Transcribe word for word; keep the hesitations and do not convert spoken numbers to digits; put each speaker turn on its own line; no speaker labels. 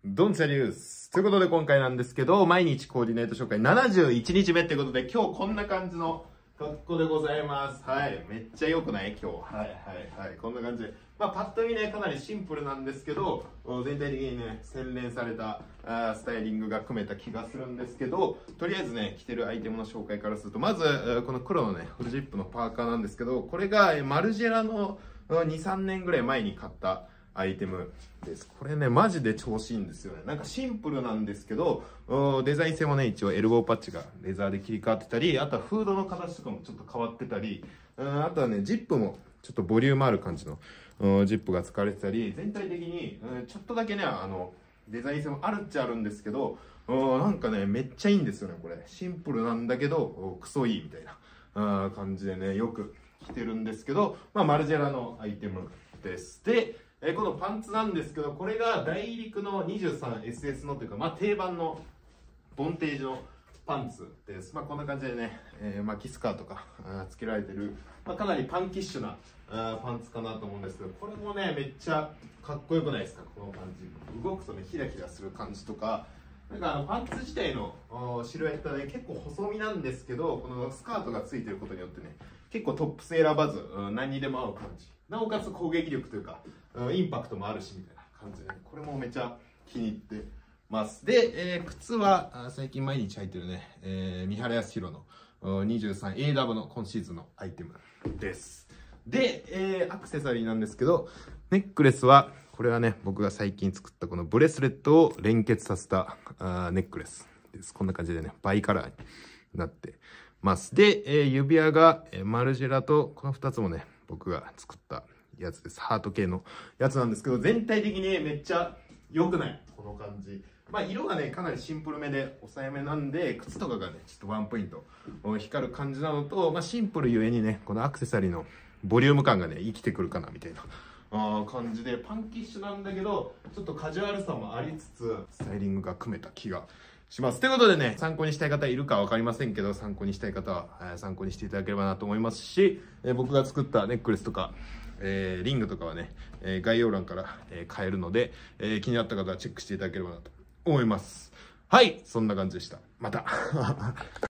ドンツァリュース。ということで今回なんですけど、毎日コーディネート紹介ななじゅういちにちめってことで、今日こんな感じの格好でございます。はい。めっちゃ良くない今日。はいはいはい。こんな感じで。まあパッと見ね、かなりシンプルなんですけど、全体的にね、洗練されたあスタイリングが組めた気がするんですけど、とりあえずね、着てるアイテムの紹介からすると、まず、この黒のね、フルジップのパーカーなんですけど、これがマルジェラのに、さんねんぐらい前に買ったアイテムです。これね、マジで調子いいんですよね。なんかシンプルなんですけど、デザイン性もね、一応エルボーパッチがレザーで切り替わってたり、あとはフードの形とかもちょっと変わってたり、あとはね、ジップもちょっとボリュームある感じのジップが使われてたり、全体的にちょっとだけね、あの、デザイン性もあるっちゃあるんですけど、なんかね、めっちゃいいんですよね、これ。シンプルなんだけど、クソいいみたいな感じでね、よく着てるんですけど、まあ、マルジェラのアイテムです。で、えこのパンツなんですけど、これが大陸の にじゅうさんエスエス のというか、まあ、定番のボンテージのパンツです。まあ、こんな感じでね、えー、まあキスカーとかあつけられてる、まあ、かなりパンキッシュなあパンツかなと思うんですけど、これもね、めっちゃかっこよくないですか、この感じ。動くとね、ヒラヒラする感じとか、なんかあのパンツ自体のシルエットはね、結構細身なんですけど、このスカートがついてることによってね、結構トップス選ばず、うん、何にでも合う感じ。なおかつ攻撃力というか、インパクトもあるしみたいな感じで、ね、これもめちゃ気に入ってます。で、えー、靴は最近毎日履いてるね、えー、三原康弘の にじゅうさんエーダブリュー の今シーズンのアイテムです。で、えー、アクセサリーなんですけど、ネックレスは、これはね、僕が最近作ったこのブレスレットを連結させたあネックレスです。こんな感じでね、バイカラーになってます。で、えー、指輪が、えー、マルジェラと、このふたつもね、僕が作ったやつです。ハート系のやつなんですけど、全体的にめっちゃ良くない？この感じ。まあ、色がね、かなりシンプルめで抑えめなんで、靴とかがね、ちょっとワンポイント光る感じなのと、まあ、シンプルゆえにね、このアクセサリーのボリューム感がね、生きてくるかな、みたいな。あ感じでパンキッシュなんだけどちょっとカジュアルさもありつつスタイリングが組めた気がします。ということでね、参考にしたい方いるか分かりませんけど、参考にしたい方は、えー、参考にしていただければなと思いますし、えー、僕が作ったネックレスとか、えー、リングとかはね、えー、概要欄から、えー、買えるので、えー、気になった方はチェックしていただければなと思います。はい、そんな感じでした。また